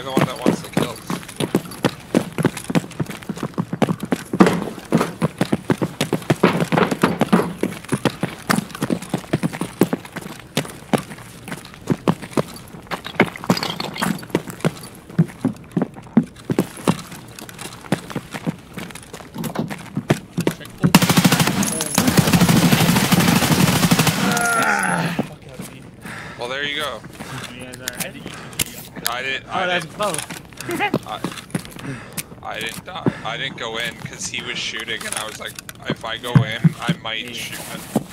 the one that wants the kills. Well, there you go. I didn't. That's both. I didn't die. I didn't go in because he was shooting, and I was like, if I go in, I might shoot him.